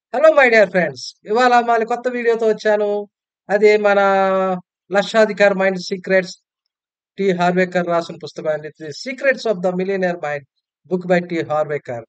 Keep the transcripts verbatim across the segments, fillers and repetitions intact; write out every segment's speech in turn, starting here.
Hello my dear friends. ఇవాళ మళ్ళీ కొత్త వీడియోతో వచ్చాను. అది మన 'లక్షాధికారి మైండ్ సీక్రెట్స్' టీ. హార్వేకర్ రాసిన పుస్తకం అండి. The 'Secrets of the Millionaire Mind' book by T. Harv Eker.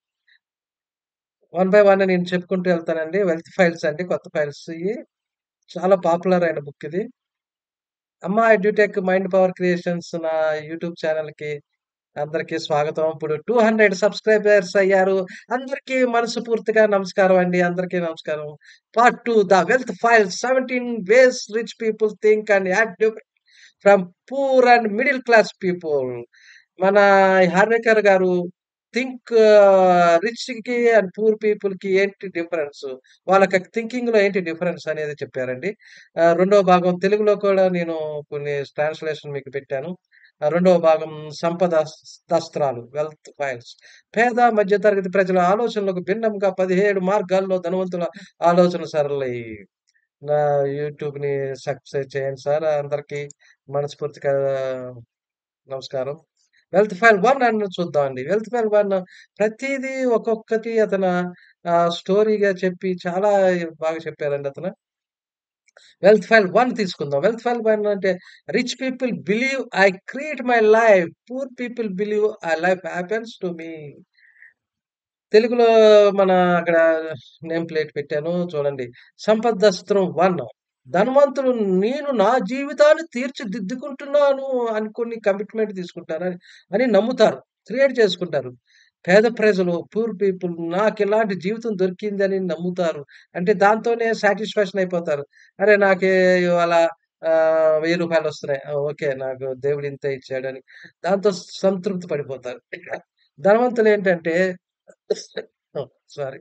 One by one నేను చెప్పుకుంటూ వెళ్తానండి. వెల్త్ ఫైల్స్ అండి. కొత్త ఫైల్స్ ఇయి. చాలా పాపులర్ అయిన బుక్ ఇది. Amma edutech mind power creations నా యూట్యూబ్ ఛానెల్‌కి అందరికీ స్వాగతం. ఇప్పుడు రెండు వందల సబ్‌స్క్రైబర్స్ అయ్యారు. అందరికీ మనస్ఫూర్తిగా నమస్కారం అండి. అందరికీ నమస్కారం. పార్ట్ రెండు ద వెల్త్ ఫైల్స్ పదిహేడు ways rich people think and act from poor and middle class people. మన హార్వేకర్ గారు థింక్ రిచ్‌కి అండ్ పూర్ పీపుల్‌కి ఏంటి డిఫరెన్స్? వాళ్ళకి థింకింగ్‌లో ఏంటి డిఫరెన్స్ అనేది చెప్పారండి. ఆహ్, రెండవ భాగం తెలుగులో కూడా నేను కొన్ని ట్రాన్స్‌లేషన్ మీకు పెట్టాను. ఆ! రెండవ భాగం సంపద దస్త్రాలు వెల్త్ ఫైల్స్. పేద మధ్య తరగతి ప్రజల ఆలోచనలకు భిన్నంగా పదిహేడు మార్గాల్లో ధనవంతుల ఆలోచన సరళి. నా యూట్యూబ్‌ని సబ్స్క్రైబ్ చేయండి సార్. అందరికీ మనస్ఫూర్తిగా నమస్కారం. వెల్త్ ఫైల్ ఒకటి అని చూద్దామండి. వెల్త్ ఫైల్ ఒకటి ప్రతీదీ ఒక్కొక్కటి అతను ఆహ్, స్టోరీగా చెప్పి చాలా బాగా చెప్పారండి అతను. వెల్త్ ఫైల్ ఒకటి తీసుకుందాం. వెల్త్ ఫైల్ ఒకటి అంటే rich people believe I create my life. Poor people believe I life happens to me. తెలుగులో మన అక్కడ నేమ్ ప్లేట్ పెట్టాను చూడండి. సంపదస్త్రం ఒకటి ధనవంతులు నేను నా జీవితాన్ని తీర్చిదిద్దుకుంటున్నాను అని కొన్ని కమిట్మెంట్ తీసుకుంటారని అని నమ్ముతారు. క్రియేట్ చేసుకుంటారు. పేద ప్రజలు పూర్ పీపుల్ నాకిలాంటి జీవితం దొరికిందని నమ్ముతారు. అంటే దాంతోనే సాటిస్ఫాక్షన్ అయిపోతారు. అరే! నాకే ఇవాళ ఆహ్, రూ. వెయ్యి వస్తున్నాయి. ఆ! ఓకే. నాకు దేవుడు ఇంతే ఇచ్చాడని దాంతో సంతృప్తి పడిపోతారు. ధనవంతులేంటంటే ఓహ్! సారీ.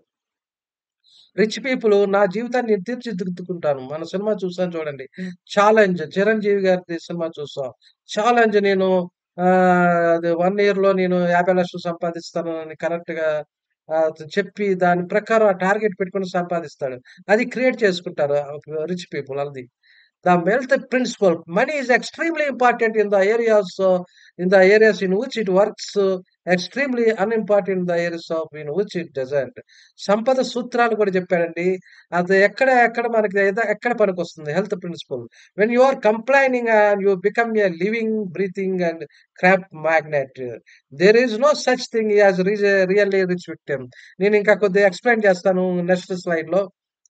రిచ్ పీపుల్ నా జీవితాన్ని నేను తీర్చిదిద్దుకుంటాను. మన సినిమా చూసాం చూడండి. 'ఛాలెంజ్' చిరంజీవి గారిది సినిమా చూసాం. 'ఛాలెంజ్' నేను ఆహ్, అది ఒక ఇయర్‌లో నేను యాభై లక్షలు సంపాదిస్తాను అని కరెక్ట్‌గా ఆహ్, చెప్పి దాని ప్రకారం ఆ టార్గెట్ పెట్టుకొని సంపాదిస్తాడు. అది క్రియేట్ చేసుకుంటారు రిచ్ పీపుల్ అది. The wealth principle. Money is extremely important in the areas uh, in the areas in which it works. Uh, extremely unimportant in the areas of in which it doesn't. సంపద సూత్రాలు కూడా చెప్పాడండి. అది ఎక్కడ ఎక్కడ మనకి ఏదో ఎక్కడ పనికొస్తుంది health principle. When you are complaining and you become a living, breathing and crap magnet. There is no such thing as really rich victim. నేను ఇంకా కొద్దిగా ఎక్స్‌ప్లెయిన్ చేస్తాను నెక్స్ట్ స్లైడ్‌లో.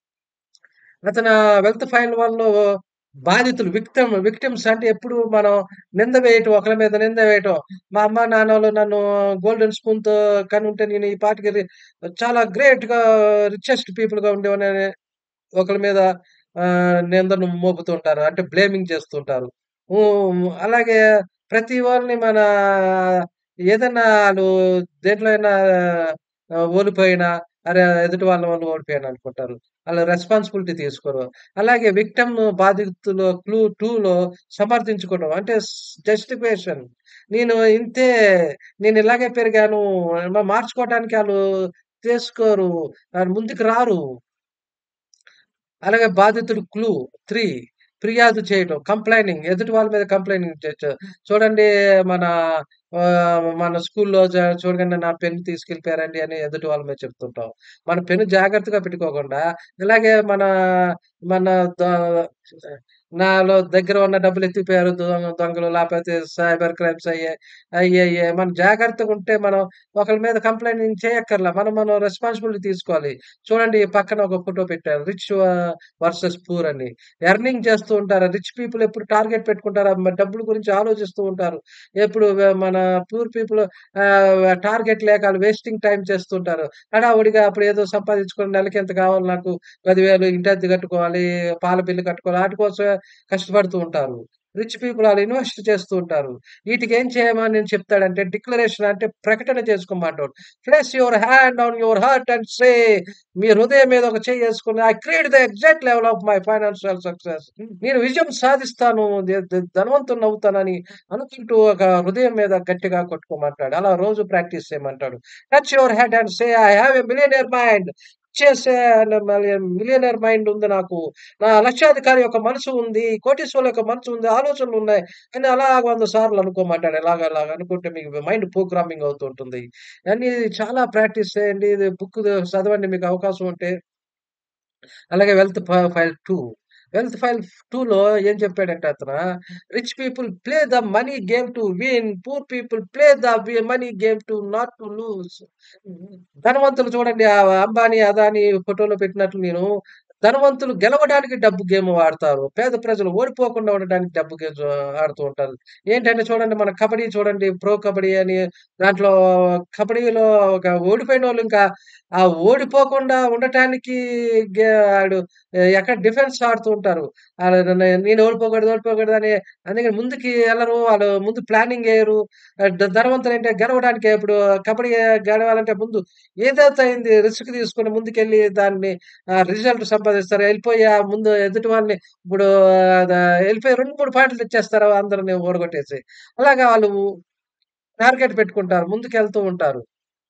అతను వెల్త్ ఫైండ్ వన్‌లో బాధితులు విక్టిమ్ విక్టిమ్స్ అంటే ఎప్పుడు మనం నింద వేయటం, ఒకళ్ళ మీద నింద వేయటం. మా అమ్మ, నాన్నోళ్ళు నన్ను గోల్డెన్ స్పూన్‌తో కనుంటే నేను ఈ పాటికి రి చాలా గ్రేట్‌గా రిచెస్ట్ పీపుల్‌గా ఉండేవాడినని ఒకళ్ళ మీద ఆహ్, నిందను మోపుతూ ఉంటారు. అంటే బ్లేమింగ్ చేస్తూ ఉంటారు. హ్మ్. అలాగే ప్రతి వాళ్ళని మన ఏదన్నా ఆళ్ళు దేంట్లో అయినా ఆహ్, ఓడిపోయినా, అరే! ఎదుటి వాళ్ళ వల్ల ఓడిపోయాను అనుకుంటారు. ఆళ్ళు రెస్పాన్సిబిలిటీ తీసుకోరు. అలాగే విక్టిమ్ బాధితులు క్లూ రెండులో సమర్థించుకోవడం. అంటే స్ జస్టిఫికేషన్. నేను ఇంతే, నేను ఇలాగే పెరిగాను. మ మార్చుకోవటానికి ఆళ్ళు చేసుకోరు. ఆళ్ళు ముందుకు రారు. అలాగే బాధితుడు క్లూ మూడు ఫిర్యాదు చేయటం. కంప్లెయినింగ్ ఎదుటి వాళ్ళ మీద కంప్లెయినింగ్ చేయొచ్చు. చూడండి మన ఆహ్, మన స్కూల్‌లో జ చూడగానే నా పెన్ తీసుకెళ్ళిపోయారండి అని ఎదుటి వాళ్ళ మీద చెప్తుంటాం. మన పెన్ను జాగ్రత్తగా పెట్టుకోకుండా ఇలాగే మన మన ద నాలో దగ్గర ఉన్న డబ్బులు ఎత్తిపోయారు దొ దొంగలు లేకపోతే సైబర్ క్రైమ్స్ అయ్యాయి. అయ్యయ్యే మనం జాగ్రత్తగుంటే మనం ఒకళ్ళ మీద కంప్లెయింట్ చేయక్కర్లా. మనం మనం రెస్పాన్సిబిలిటీ తీసుకోవాలి. చూడండి పక్కన ఒక ఫోటో పెట్టారు. రిచ్ ఆహ్, వర్సెస్ పూర్ అని. ఎర్నింగ్ చేస్తూ ఉంటారు. రిచ్ పీపుల్ ఎప్పుడు టార్గెట్ పెట్టుకుంటారు. మ డబ్బుల గురించి ఆలోచిస్తూ ఉంటారు. ఎప్పుడు వె మన పూర్ పీపుల్ ఆహ్, టార్గెట్ లేక ఆళ్ళు వేస్టింగ్ టైమ్ చేస్తుంటారు. హడావుడిగా అప్పుడు ఏదో సంపాదించుకొని నెలకి ఇంత కావాలి నాకు పది వేలు ఇంటద్దె కట్టుకోవాలి, పాల బిల్లు కట్టుకోవాలి. ఆటి కోసమే కష్టపడుతూ ఉంటారు. రిచ్ పీపుల్ ఆళ్ళు ఇన్వెస్ట్ చేస్తూ ఉంటారు. ఈటికేం చేయమని నేను చెప్తాడంటే డిక్లరేషన్ అంటే ప్రకటన చేసుకోమంటాడు. Place your hand on your heart and say మీ హృదయం మీద ఒక చెయ్యేసుకొని I create the exact level of my financial success. నేను విజయం సాధిస్తాను. ద ద ధనవంతుడినవుతానని అనుకుంటూ ఒక హృదయం మీద గట్టిగా కొట్టుకోమంటాడు. అలా రోజు ప్రాక్టీస్ చేయమంటాడు. Touch your head and say I have a millionaire mind. చేసే మిలియనేర్ మైండ్ ఉంది నాకు. నా లక్షాధికారి యొక్క మనసు ఉంది. కోటీశ్వరుల యొక్క మనసు ఉంది. ఆలోచనలున్నాయి. అని అలాగ వంద సార్లు అనుకోమంటాడు. ఎలాగ అలాగ అనుకుంటే మీకు మైండ్ ప్రోగ్రామింగ్ అవుతూ ఉంటుంది. అన్నీ చాలా ప్రాక్టీస్ చేయండి. ఇది బుక్ చదవండి మీకు అవకాశం ఉంటే. అలాగే వెల్త్ ఫ ఫైల్ టూ. వెల్త్ ఫైల్ టూలో ఏం చెప్పాడంటే అతను, rich people play the money game to win. Poor people play the వి money game to not to lose. ధనవంతులు చూడండి, ఆ అంబానీ, అదానీ ఫోటోలో పెట్టినట్లు నేను, ధనవంతులు గెలవడానికి డబ్బు గేమ్ వాడతారు. పేద ప్రజలు ఓడిపోకుండా ఉండడానికి డబ్బు గేమ్స్ ఆడుతూ ఉంటారు. ఏంటంటే చూడండి, మన కబడ్డీ చూడండి, ప్రో కబడ్డీ అని, దాంట్లో కబడ్డీలో ఒక ఓడిపోయినోళ్ళు ఇంకా ఆ ఓడిపోకుండా ఉండటానికి గే ఆడు ఎక్కడ డిఫెన్స్ ఆడుతూ ఉంటారు. ఆళ్ళు నే నేను ఓడిపోకూడదు, ఓడిపోకూడదు అని అందుకని ముందుకి ఎళ్ళరు. వాళ్ళు ముందు ప్లానింగ్ ఎయరు. ఆహ్, ద ధనవంతులంటే గెలవడానికే ఇప్పుడు కబడ్డీ గెలవాలంటే ముందు ఏదైతే అయింది రిస్క్ తీసుకొని ముందుకెళ్ళి దాన్ని ఆహ్, రిజల్ట్ సంపాదిస్తారు. ఎళ్ళిపోయి ఆహ్, ముందు ఎదుటి వాళ్ళని ఇప్పుడు ద ఎళ్ళిపోయి రెండు, మూడు పాయింట్లు తెచ్చేస్తారు అందరిని ఓడగొట్టేసి. అలాగా వాళ్ళు టార్గెట్ పెట్టుకుంటారు. ముందుకెళ్తూ ఉంటారు.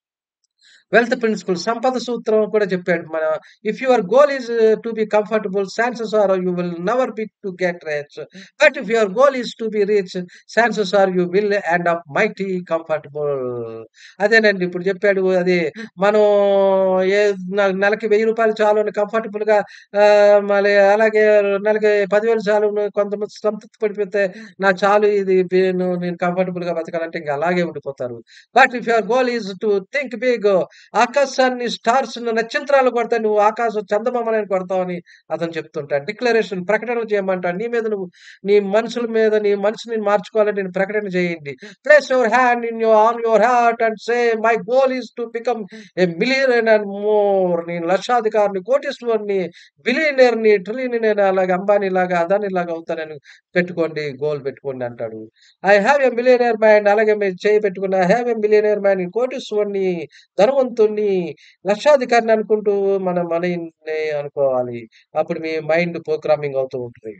వెల్త్ ప్రిన్సిపల్ సంపద సూత్రం కూడా చెప్పాడు. మన if your goal is to be comfortable, chances are you will never be to get rich. But if your goal is to be rich, chances are you will end up mighty comfortable. అదేనండి ఇప్పుడు చెప్పాడు. అది మనం ఏ నె నెలకి రూ. వెయ్యి చాలు అని కంఫర్టబుల్‌గా, ఆహ్, మళ్ళీ అలాగే నెలకి పది వేలు చాలును కొంతమంది సంతృప్తి పడిపోతే నాకు చాలు ఇది నేను నేను కంఫర్టబుల్‌గా బతకాలంటే ఇంక అలాగే ఉండిపోతారు. But if your goal is to think big, ఆకాశాన్ని స్టార్స్‌ని నక్షత్రాలు కొడతాయి. నువ్వు ఆకాశం చందమామని కొడతావని అతను చెప్తుంటాడు. డిక్లరేషన్ ప్రకటన చేయమంటాడు. నీ మీద నువ్వు నీ మనుషుల మీద నీ మనసుని మార్చుకోవాలంటే నేను ప్రకటన చేయండి. Place your hand in your on your heart and say my goal is to become a millionaire and more. నేను లక్షాధికారిని, కోటీశ్వరుడిని, బిలియనీర్‌ని, ట్రిలియనీర్ అలాగా అంబానీలాగా, అదానీలాగా అవుతానని పెట్టుకోండి. గోల్ పెట్టుకోండి అంటాడు. I have a millionaire mind అలాగే మీరు చేయి పెట్టుకున్న I have a millionaire mind కోటీశ్వరుడిని, ధనవంతుడిని, లక్షాధికారిని అనుకుంటూ మన మనీని అనుకోవాలి. అప్పుడు మీ మైండ్ ప్రోగ్రామింగ్ అవుతూ ఉంటది.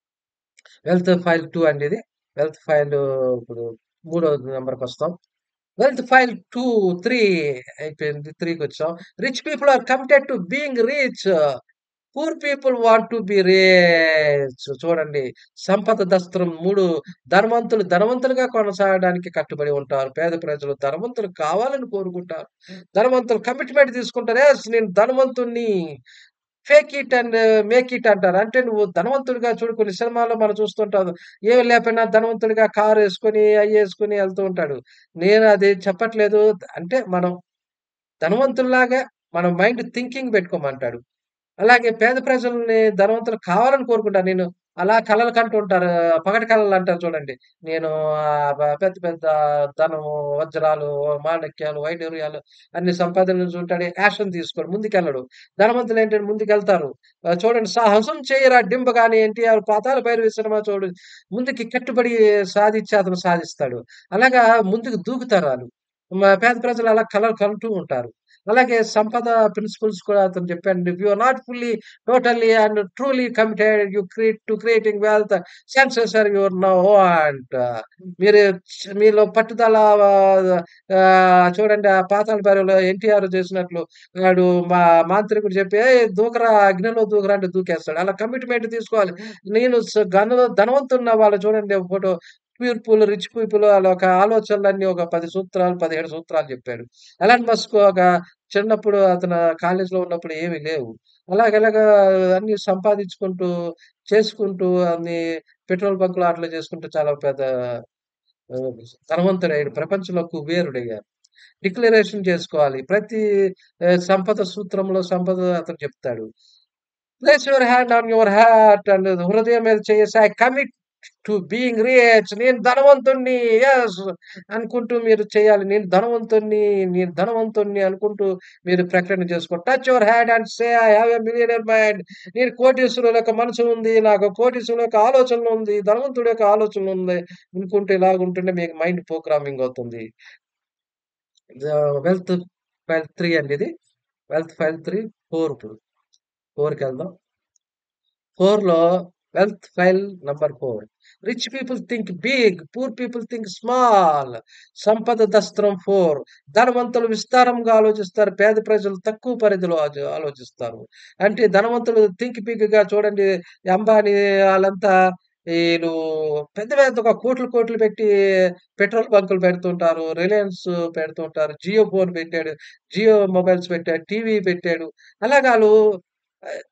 వెల్త్ ఫైల్ టూ అండి ఇది. వెల్త్ ఫైల్ ఇప్పుడు మూడో నంబర్‌కొస్తాం. వెల్త్ ఫైల్ టూ, త్రీ అయిపోయింది. మూడుకొచ్చాం. Rich people are committed to being rich. Poor people want to be rich. చూడండి, సంపద దస్త్రం మూడు. ధనవంతులు ధనవంతులుగా కొనసాగడానికి కట్టుబడి ఉంటారు. పేద ప్రజలు ధనవంతులు కావాలని కోరుకుంటారు. ధనవంతులు కమిట్మెంట్ తీసుకుంటారు. యెస్ నేను ధనవంతుడిని. Fake it and make it అంటారు. అంటే నువ్వు ధనవంతుడిగా చూడు, కొన్ని సినిమాల్లో మనం చూస్తుంటాం. ఏమి లేకపోయినా ధనవంతుడిగా కారేసుకొని, అయ్యేసుకొని ఎళ్తూ ఉంటాడు. నేను అది చెప్పట్లేదు. అంటే మనం ధనవంతుల్లాగా మన మైండ్ థింకింగ్ పెట్టుకోమంటాడు. అలాగే పేద ప్రజల్ని ధనవంతులు కావాలని కోరుకుంటారు. నేను అలా కలలు కంటూ ఉంటారు. పగటి కలలు అంటారు చూడండి. నేను ఆహ్, బ పెద్ద పెద్ద ధనము, వజ్రాలు, మాణిక్యాలు, వైడూర్యాలు అన్ని సంపాదించుంటాడు. యాక్షన్ తీసుకోడు. ముందుకెళ్ళడు. ధనవంతులేంటంటే ముందుకెళ్తారు. ఆహ్, చూడండి 'సాహసం చేయరా డింబ' గాని 'ఎన్టీఆర్' 'పాతాళ భైరవి' సినిమా చూడు. ముందుకి కట్టుబడి సాధిచ్చి అతను సాధిస్తాడు. అలాగా ముందుకు దూకుతారాళ్ళు. మ పేద ప్రజలు అలా కలలు కంటూ ఉంటారు. అలాగే సంపద ప్రిన్సిపల్స్ కూడా అతను చెప్పాడండి. If you are not fully, totally and truly committed you create to creating wealth, chances are your no want. మీరు చ్ మీలో పట్టుదల, ఆహ్, చూడండి ఆ 'పాతాళ భైరవిలో' ఎన్టీఆర్ చేసినట్లు వాడు మా మాంత్రికుడు చెప్పి "ఏయ్! దూకరా అగ్నిలో దూకరా" అంటే దూకేస్తాడు. అలా కమిట్మెంట్ తీసుకోవాలి. నేను స గన ధనవంతున్న వాళ్ళు చూడండి ఒక ఫోటో పీపుల్, రిచ్ పీపుల్ ఆళ్ళ ఒక ఆలోచనలన్నీ ఒక పది సూత్రాలు, పదిహేడు సూత్రాలు చెప్పాడు. ఎలాన్ మస్క్ ఒక చిన్నప్పుడు అతను కాలేజీలో ఉన్నప్పుడు ఏమి లేవు. అలాగలాగా అన్నీ సంపాదించుకుంటూ, చేసుకుంటూ అన్ని పెట్రోల్ బంక్‌లో అట్లా చేసుకుంటూ చాలా పెద్ద ఆహ్, ధనవంతుడయ్యాడు. ప్రపంచంలో కుబేరుడయ్యారు. డిక్లరేషన్ చేసుకోవాలి. ప్రతి ఆహ్, సంపద సూత్రంలో సంపద అతను చెప్తాడు. Place your hand on your heart and హృదయం మీద చేయేసి I commit to being rich. నేను ధనవంతుడిని. యెస్ అనుకుంటూ మీరు చేయాలి. నేను ధనవంతుడిని, నేను ధనవంతుడిని అనుకుంటూ మీరు ప్రకటన చేసుకోండి. Touch your hand and say I have a millionaire mind. నేను కోటీశ్వరుల యొక్క మనసు ఉంది. నాకు కోటీశ్వరుల యొక్క ఆలోచనలు ఉంది. ధనవంతుడి యొక్క ఆలోచనలు ఉంది. అనుకుంటే ఇలాగుంటుంటే మీకు మైండ్ ప్రోగ్రామింగ్ అవుతుంది. ఆహ్, వెల్త్ ఫైల్ త్రీ అండి ఇది. వెల్త్ ఫైల్ త్రీ, ఫోర్ ఇప్పుడు. 4కెళ్దాం. 4లో వెల్త్ ఫైల్ నంబర్ నాలుగు. Rich people think big, poor people think small. సంపద దస్త్రం నాలుగు. ధనవంతులు విస్తారంగా ఆలోచిస్తారు. పేద ప్రజలు తక్కువ పరిధిలో ఆజ ఆలోచిస్తారు. అంటే ధనవంతులు థింక్ బిగ్‌గా చూడండి. అంబానీ ఆళ్ళంతా ఈళ్ళు పెద్ద పెద్దగా కోట్లు కోట్లు పెట్టి పెట్రోల్ బంకులు పెడుతుంటారు. రిలయన్స్ పెడుతుంటారు. జియో ఫోన్ పెట్టాడు. జియో మొబైల్స్ పెట్టాడు. టీవీ పెట్టాడు. అలాగా ఆళ్ళు ఆహ్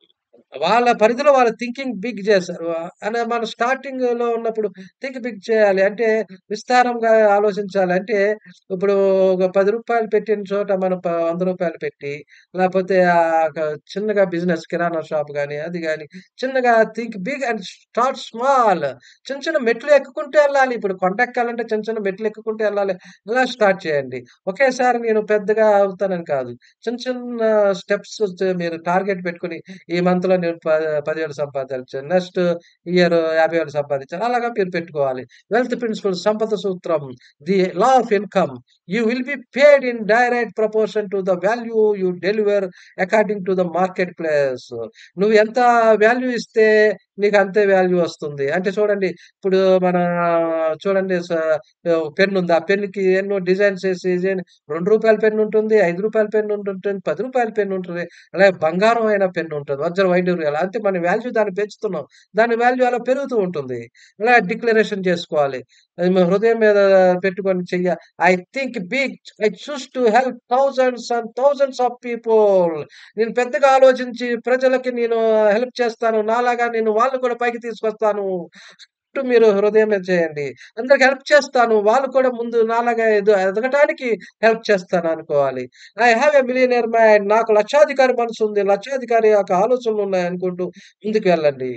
వాళ్ళ పరిధిలో వాళ్ళు థింకింగ్ బిగ్ చేశారు. ఆహ్, అనే మనం స్టార్టింగ్‌లో ఉన్నప్పుడు థింక్ బిగ్ చేయాలి. అంటే విస్తారంగా ఆలోచించాలి. అంటే ఇప్పుడు ఒక రూ. పది పెట్టిన చోట మనం ప రూ. వంద పెట్టి లేపోతే ఆహ్, ఒక చిన్నగా బిజినెస్ కిరాణా షాప్ గాని, అది గాని చిన్నగా think big and start small. చిన్న చిన్న మెట్లు ఎక్కుకుంటూ ఎళ్ళాలి. ఇప్పుడు కొండెక్కాలంటే చిన్న చిన్న మెట్లు ఎక్కుకుంటూ ఎళ్ళాలి. అలా స్టార్ట్ చేయండి. ఒకేసారి నేను పెద్దగా అవుతానని కాదు. చిన్న చిన్న స్టెప్స్ చ మీరు టార్గెట్ పెట్టుకొని ఈ మంత్‌లో నేను ప పది వేలు సంపాదించాలి. నెక్స్ట్ ఇయర్ యాభై వేలు సంపాదించాలి. అలాగా మీరు పెట్టుకోవాలి. వెల్త్ ప్రిన్సిపల్ సంపద సూత్రం. The law of income. You will be paid in direct proportion to the value you deliver according to the marketplace. నువ్వు ఎంత వాల్యూ ఇస్తే నీకు అంతే వాల్యూ వస్తుంది. అంటే చూడండి ఇప్పుడు మన చూడండి స ఆహ్, పెన్నుంది. ఆ పెన్నుకి ఎన్నో డిజైన్స్ ఏసి డిజైన్ రూ. రెండు పెన్నుంటుంది. రూ. ఐదు పెన్నుంటుంటుంది. రూ. పది పెన్నుంటది. అలాగే బంగారం అయిన పెన్నుంటది. వజ్ర వైడూర్యాలు. అంటే మన వాల్యూ దాన్ని పెంచుతున్నాం. దాని వాల్యూ అలా పెరుగుతూ ఉంటుంది. ఇలా డిక్లరేషన్ చేసుకోవాలి. అది మన హృదయం మీద పెట్టుకొని చెయ్య I think big. I choose to help thousands and thousands of people. నేను పెద్దగా ఆలోచించి ప్రజలకి నేను హెల్ప్ చేస్తాను. నాలాగా నేను వాళ్ళని కూడా పైకి తీసుకొస్తాను. చుట్టూ మీరు హృదయం మీద చేయండి. అందరికి హెల్ప్ చేస్తాను. వాళ్ళు కూడా ముందు నాలాగా ఎదు ఎదగటానికి హెల్ప్ చేస్తాననుకోవాలి. I have a millionaire mind. నాకు లక్షాధికారి మనసుంది. లక్షాధికారి యొక్క ఆలోచనలున్నాయనుకుంటూ ముందుకు వెళ్ళండి.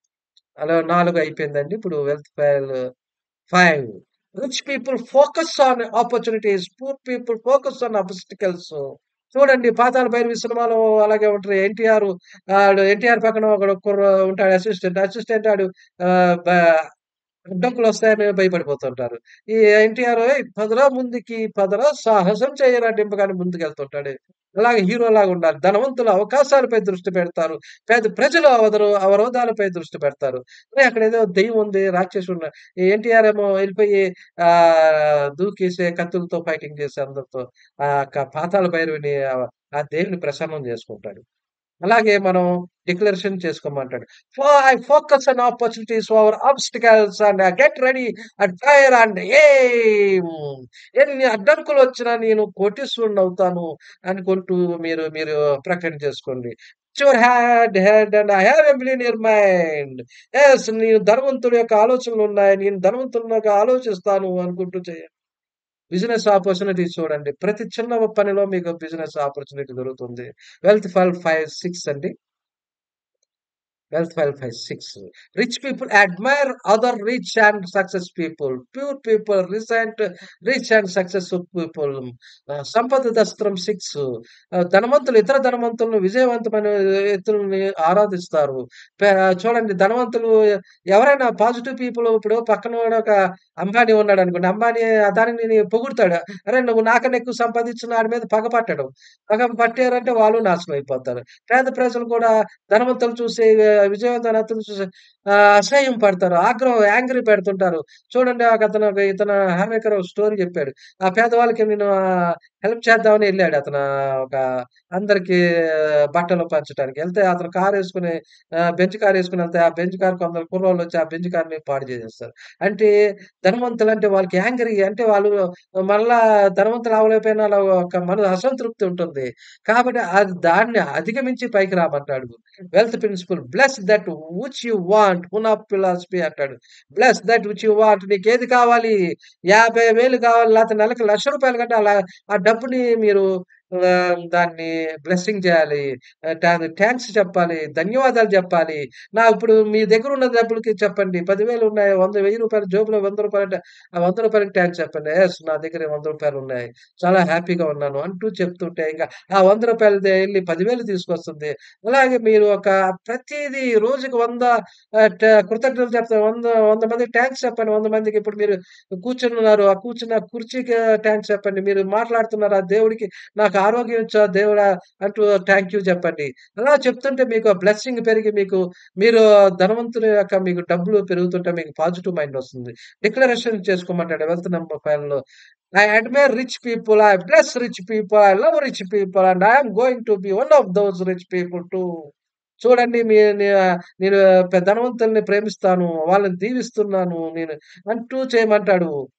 అలా నాలుగు అయిపోయిందండి. ఇప్పుడు వెల్త్ ఫైల్ ఐదు. Rich people focus on opportunities. Poor people focus on obstacles. చూడండి 'పాతాళ భైరవి' సినిమాలో అలాగే ఉంటది. ఎన్టీఆర్ ఆడు ఎన్టీఆర్ పక్కన ఒకడు కుర్ర ఉంటాడు అసిస్టెంట్. అసిస్టెంట్ ఆడు ఆహ్, బ అడ్డంకులొస్తాయని భయపడిపోతుంటారు. ఈ ఎన్టీఆర్ "ఏయ్! పదరా ముందుకి, పదరా సాహసం చేయరా డింపకని" ముందుకెళ్తుంటాడు. అలాగే హీరోలాగా ఉండాలి. ధనవంతులు అవకాశాలపై దృష్టి పెడతారు. పేద ప్రజలు అవదరు అవరోధాలపై దృష్టి పెడతారు. అరే! అక్కడేదో దెయ్యం ఉంది, రాక్షసుడున్నాడు. ఈ ఎన్టీఆర్ ఏమో ఎళ్ళిపోయి ఆహ్, దూకేసి కత్తులతో ఫైటింగ్ చేసి అందరితో ఆహ్, క పాతాళ భైరవిని ఆహ్, ఆ దేవుడిని ప్రసన్నం చేసుకుంటాడు. అలాగే మనం డిక్లరేషన్ చేసుకోమంటాడు. ఫో I focus on opportunities over obstacles and get ready and fire and aim. ఎన్ని అడ్డంకులొచ్చినా నేను కోటీశ్వరుడినవుతాను అనుకుంటూ మీరు మీరు ప్రకటన చేసుకోండి. Your had head and I have a billionaire mind. Yes, నేను ధనవంతుడి యొక్క ఆలోచనలున్నాయి. నేను ధనవంతుడిలాగా ఆలోచిస్తాను అనుకుంటూ చేయండి. బిజినెస్ ఆపర్చునిటీస్ చూడండి. ప్రతి చిన్న పనిలో మీకు బిజినెస్ ఆపర్చునిటీ దొరుకుతుంది. వెల్త్ ఫల్ ఐదు, ఆరు అండి. Wealth wealth has six. Rich people admire other rich and success people. Poor people resent rich and successful people. ఆహ్, సంపద దస్త్రం ఆరు. ఆహ్, ధనవంతులు ఇతర ధనవంతులను విజయవంతమైన వ్యక్తులని ఆరాధిస్తారు. పే చూడండి ధనవంతులు ఎవరైనా పాజిటివ్ పీపుల్ ఇప్పుడు పక్కనోడు ఒక అంబానీ ఉన్నాడనుకోండి. అంబానీ అదానిని పొగుడుతాడు. "అరేయ్! నువ్వు నాకన్నా ఎక్కువ సంపాదించిన" ఆడి మీద పగ పట్టడం. పగ పట్టారంటే వాళ్ళు నాశనం అయిపోతారు. పేద ప్రజలు కూడా ధనవంతులు చూసి ఆహ్, విజయవంతనతను చూసి ఆహ్, అసహ్యం పడతారు. ఆగ్రహం యాంగ్రీ పెడుతుంటారు. చూడండి ఒకతను ఒక ఇతను హార్వేకర్ ఒక స్టోరీ చెప్పాడు. ఆ పేదవాళ్ళకి నేను ఆహ్, హెల్ప్ చేద్దామని ఎళ్ళాడు అతను ఒక అందరికి బట్టలు పంచడానికి. ఎళ్తే అతను కారేసుకొని ఆహ్, బెంజ్ కారేసుకొని ఎళ్తే ఆ బెంజ్ కార్ కొందరు కుర్రోళ్ళొచ్చి ఆ బెంజ్ కార్‌ని పాడు చేసేస్తారు. అంటే ధనవంతులంటే వాళ్ళకి యాంగ్రీ అంటే వాళ్ళు మళ్ళా ధనవంతులు అవ్వలేకపోయినా అలా ఒక మన అసంతృప్తి ఉంటుంది. కాబట్టి అది దాన్ని అధిగమించి పైకి రామంటాడు. Wealth principle bless that which you want. పునః ఫిలాసఫీ అంటాడు. Bless that which you want. నీకేది కావాలి? యాభై వేలు కావాలి లేకపోతే నెలకి ఒక లక్ష రూపాయలు కంటే అలా ఆ డబ్బుని మీరు ఆహ్, దాన్ని బ్లెస్సింగ్ చేయాలి. ఆహ్, థా థాంక్స్ చెప్పాలి. ధన్యవాదాలు చెప్పాలి. నా ఇప్పుడు మీ దగ్గర ఉన్న డబ్బులకి చెప్పండి. పది వేలు ఉన్నాయి. వంద రూ. వెయ్యి జేబులో రూ. వంద అంటే ఆ రూ. 100కి థాంక్స్ చెప్పండి. యెస్, నా దగ్గర రూ. వంద ఉన్నాయి. చాలా హ్యాపీగా ఉన్నాను అంటూ చెప్తుంటే ఇంక ఆ రూ. 100దే ఎళ్లి పది వేలు తీసుకొస్తుంది. అలాగే మీరు ఒక ప్రతీదీ రోజుకి వంద ఆహ్, ట కృతజ్ఞతలు చెప్తారు. వంద వంద మందికి థాంక్స్ చెప్పండి. వంద మందికి ఇప్పుడు మీరు కూర్చొనున్నారు. ఆ కూర్చున్న కుర్చీకి థాంక్స్ చెప్పండి. మీరు మాట్లాడుతున్నారు. ఆ దేవుడికి నాకు ఆరోగ్యం ఇచ్చావు దేవుడా అంటూ థాంక్ యూ చెప్పండి. అలా చెప్తుంటే మీకు బ్లెస్సింగ్ పెరిగి మీకు మీరు ధనవంతుల యొక్క మీకు డబ్బులు పెరుగుతుంటే మీకు పాజిటివ్ మైండ్ వస్తుంది. డిక్లరేషన్ చేసుకోమంటాడు వెల్త్ నంబర్ ఐదులో. I admire rich people. I bless rich people. I love rich people. And I am going to be one of those rich people too. చూడండి మీ నే నేను పె ధనవంతుల్ని ప్రేమిస్తాను. వాళ్ళని దీవిస్తున్నాను నేను అంటూ చేయమంటాడు.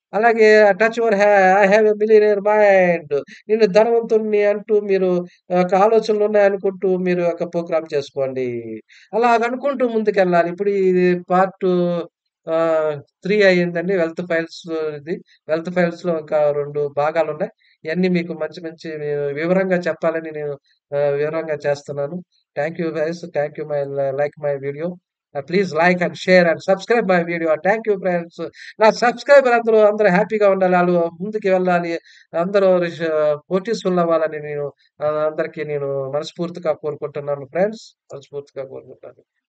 అలాగే టచ్ యువర్ హ్యా I have a millionaire mind. నేను ధనవంతుడిని అంటూ మీరు ఒక ఆలోచనలున్నాయనుకుంటూ మీరు ఒక ప్రోగ్రామ్ చేసుకోండి. అలాగనుకుంటూ ముందుకెళ్ళాలి. ఇప్పుడు ఇది పార్టు ఆహ్, మూడు అయిందండి. వెల్త్ ఫైల్స్ ఇది. వెల్త్ ఫైల్స్‌లో ఇంకా రెండు భాగాలున్నాయి. ఇయన్నీ మీకు మంచి మంచి వివరంగా చెప్పాలని నేను ఆహ్, వివరంగా చేస్తున్నాను. Thank you guys. Thank you my like my video. Ah, please like and share and subscribe my video. Thank you friends. నా సబ్స్క్రైబర్ అందరూ అందరూ హ్యాపీగా ఉండాలి. ఆళ్ళు ముందుకు వెళ్ళాలి. అందరూ రిష్ కోటీశ్వరులవ్వాలని నేను ఆహ్, అందరికీ నేను మనస్ఫూర్తిగా కోరుకుంటున్నాను ఫ్రెండ్స్. మనస్ఫూర్తిగా కోరుకుంటాను.